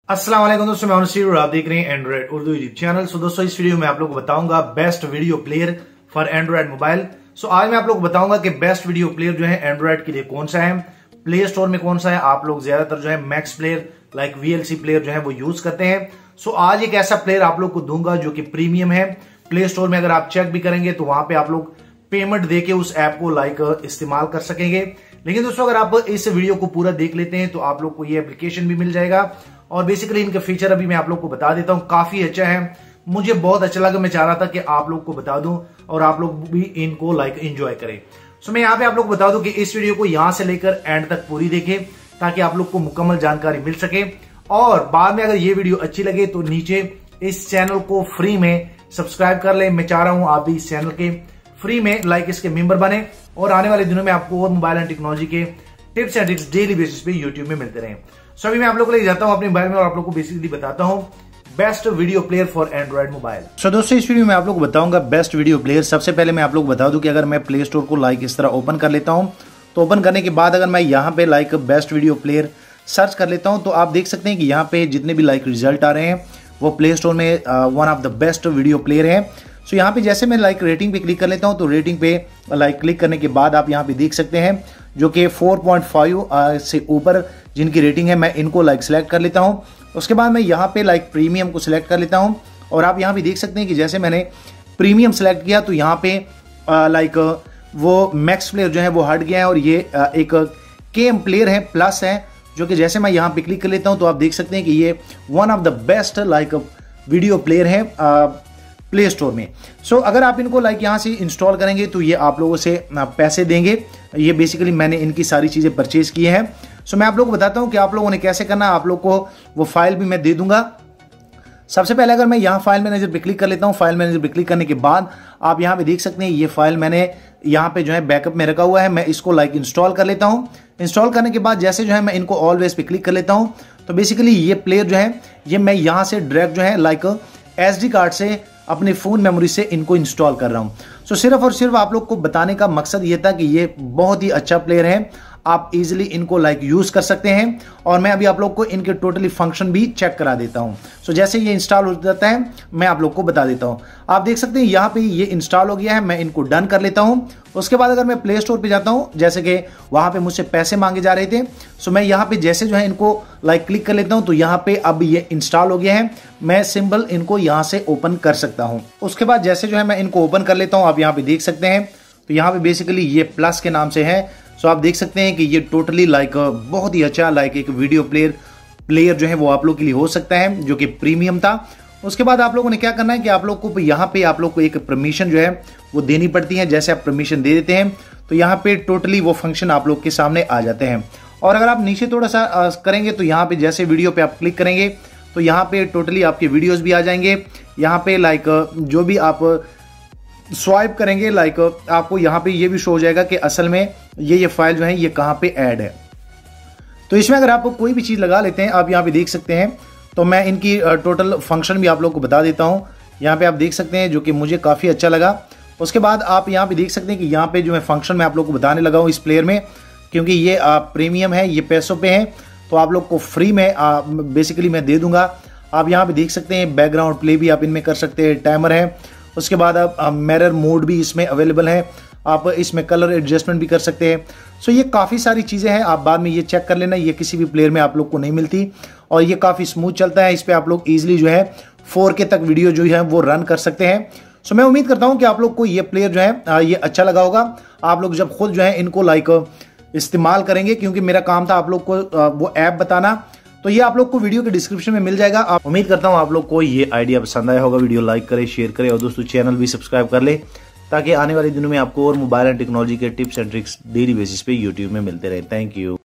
अस्सलाम वालेकुम दोस्तों, मैं अनुशीर और आप देख रहे हैं android Urdu YouTube channel. So दोस्तों, इस वीडियो में आप लोग को बताऊंगा best video player for android mobile. So आज मैं आप लोग को बताऊंगा कि बेस्ट वीडियो प्लेयर जो है एंड्रॉइड के लिए कौन सा है, प्ले स्टोर में कौन सा है। आप लोग ज्यादातर जो है MX player like VLC player जो है वो यूज करते हैं। सो आज एक ऐसा प्लेयर आप लोग को दूंगा जो कि प्रीमियम है। प्ले स्टोर में अगर आप चेक भी करेंगे तो वहां पे आप लोग पेमेंट देके उस ऐप को लाइक इस्तेमाल कर सकेंगे। लेकिन दोस्तों, अगर आप इस वीडियो को पूरा देख लेते हैं तो आप लोग को ये एप्लीकेशन भी मिल जाएगा और बेसिकली इनके फीचर अभी मैं आप लोग को बता देता हूं। काफी अच्छा है, मुझे बहुत अच्छा लगा। मैं चाह रहा था कि आप लोग को बता दूं और आप लोग भी इनको लाइक एंजॉय करें। सो मैं यहाँ पे आप लोग को बता दूं कि इस वीडियो को यहां से लेकर एंड तक पूरी देखें ताकि आप लोग को मुकम्मल जानकारी मिल सके। और बाद में अगर ये वीडियो अच्छी लगे तो नीचे इस चैनल को फ्री में सब्सक्राइब कर ले। मैं चाह रहा हूं आप भी इस चैनल के फ्री में लाइक इसके मेंबर बने और आने वाले दिनों में आपको और मोबाइल एंड टेक्नोलॉजी के tips and tricks daily basis पे यूट्यूब में मिलते रहे। सो अभी मैं आप लोग को ले जाता हूं अपने मोबाइल में और आप लोग को बेसिकली बताता हूं best video player for android mobile. So दोस्तों, इस वीडियो में आप लोग को बताऊंगा बेस्ट वीडियो प्लेयर। सबसे पहले मैं आप लोग को बता दूं कि अगर मैं प्ले स्टोर को लाइक इस तरह ओपन कर लेता हूं तो ओपन करने के बाद अगर मैं यहाँ पे like best video player search कर लेता हूं तो आप देख सकते हैं कि यहाँ पे जितने भी लाइक रिजल्ट आ रहे हैं वो प्ले स्टोर में one of the best video player है। सो यहाँ पे जैसे मैं लाइक रेटिंग पे क्लिक कर लेता हूँ तो रेटिंग पे लाइक क्लिक करने के बाद आप यहाँ पे देख सकते हैं जो कि 4.5 से ऊपर जिनकी रेटिंग है, मैं इनको लाइक सेलेक्ट कर लेता हूँ। उसके बाद मैं यहाँ पे लाइक प्रीमियम को सिलेक्ट कर लेता हूँ और आप यहाँ पे देख सकते हैं कि जैसे मैंने प्रीमियम सेलेक्ट किया तो यहाँ पे लाइक वो मैक्स प्लेयर जो है वो हट गया है और ये एक KM प्लेयर है प्लस है, जो कि जैसे मैं यहाँ पे क्लिक कर लेता हूँ तो आप देख सकते हैं कि ये one of the best like video player है प्ले स्टोर में। सो अगर आप इनको लाइक यहाँ से इंस्टॉल करेंगे तो ये आप लोगों से पैसे देंगे। ये बेसिकली मैंने इनकी सारी चीज़ें परचेज की हैं। सो मैं आप लोगों को बताता हूँ कि आप लोगों ने कैसे करना है। आप लोग को वो फाइल भी मैं दे दूंगा। सबसे पहले अगर मैं यहाँ फाइल मैनेजर पे क्लिक कर लेता हूँ, फाइल मैनेजर पे क्लिक करने के बाद आप यहाँ पे देख सकते हैं ये फाइल मैंने यहाँ पे जो है बैकअप में रखा हुआ है। मैं इसको लाइक इंस्टॉल कर लेता हूँ। इंस्टॉल करने के बाद जैसे जो है मैं इनको ऑलवेज पे क्लिक कर लेता हूँ तो बेसिकली ये प्लेयर जो है ये मैं यहाँ से डायरेक्ट जो है लाइक SD कार्ड से अपने फ़ोन मेमोरी से इनको इंस्टॉल कर रहा हूँ। सो सिर्फ और सिर्फ आप लोग को बताने का मकसद ये था कि ये बहुत ही अच्छा प्लेयर है, आप इजीली इनको लाइक यूज़ कर सकते हैं। और मैं अभी आप लोग को इनके टोटली फंक्शन भी चेक करा देता हूँ। सो जैसे ये इंस्टॉल हो जाता है मैं आप लोग को बता देता हूँ। आप देख सकते हैं यहाँ पे ये इंस्टॉल हो गया है, मैं इनको डन कर लेता हूँ। उसके बाद अगर मैं प्ले स्टोर पे जाता हूँ, जैसे कि वहाँ पे मुझसे पैसे मांगे जा रहे थे, सो मैं यहाँ पे जैसे जो है इनको लाइक क्लिक कर लेता हूँ तो यहाँ पे अब ये इंस्टॉल हो गया है। मैं सिंबल इनको यहाँ से ओपन कर सकता हूँ। उसके बाद जैसे जो है मैं इनको ओपन कर लेता हूँ, आप यहाँ पे देख सकते हैं तो यहाँ पे बेसिकली ये प्लस के नाम से है। सो आप देख सकते हैं कि ये टोटली लाइक बहुत ही अच्छा लाइक एक वीडियो प्लेयर जो है वो आप लोग के लिए हो सकता है, जो कि प्रीमियम था। उसके बाद आप लोगों ने क्या करना है कि आप लोग को यहाँ पे आप लोग को एक परमिशन जो है वो देनी पड़ती है। जैसे आप परमिशन दे देते हैं तो यहाँ पे टोटली वो फंक्शन आप लोग के सामने आ जाते हैं। और अगर आप नीचे थोड़ा सा करेंगे तो यहाँ पे जैसे वीडियो पे आप क्लिक करेंगे तो यहाँ पे टोटली आपके वीडियोज भी आ जाएंगे। यहाँ पे लाइक जो भी आप स्वाइप करेंगे लाइक आपको यहाँ पे ये भी शो हो जाएगा कि असल में ये फाइल जो है ये कहाँ पे ऐड है। तो इसमें अगर आप कोई भी चीज़ लगा लेते हैं, आप यहाँ पे देख सकते हैं तो मैं इनकी टोटल फंक्शन भी आप लोग को बता देता हूँ। यहाँ पे आप देख सकते हैं जो कि मुझे काफ़ी अच्छा लगा। उसके बाद आप यहाँ पे देख सकते हैं कि यहाँ पे जो मैं फंक्शन मैं आप लोग को बताने लगा हूँ इस प्लेयर में, क्योंकि ये प्रीमियम है, ये पैसों पे है तो आप लोग को फ्री में बेसिकली मैं दे दूंगा। आप यहाँ पे देख सकते हैं बैकग्राउंड प्ले भी आप इनमें कर सकते हैं, टाइमर है। उसके बाद आप मिरर मोड भी इसमें अवेलेबल है, आप इसमें कलर एडजस्टमेंट भी कर सकते हैं। सो ये काफ़ी सारी चीज़ें हैं, आप बाद में ये चेक कर लेना, ये किसी भी प्लेयर में आप लोग को नहीं मिलती और ये काफ़ी स्मूथ चलता है। इस पर आप लोग ईजिली जो है 4K तक वीडियो जो है वो रन कर सकते हैं। सो मैं उम्मीद करता हूँ कि आप लोग को ये प्लेयर जो है ये अच्छा लगा होगा। आप लोग जब खुद जो है इनको लाइक इस्तेमाल करेंगे, क्योंकि मेरा काम था आप लोग को वो ऐप बताना, तो ये आप लोग को वीडियो के डिस्क्रिप्शन में मिल जाएगा। आप उम्मीद करता हूँ आप लोग को ये आइडिया पसंद आया होगा। वीडियो लाइक करें, शेयर करें और दोस्तों चैनल भी सब्सक्राइब कर ले ताकि आने वाले दिनों में आपको और मोबाइल एंड टेक्नोलॉजी के tips and tricks daily basis पे यूट्यूब में मिलते रहे। Thank you.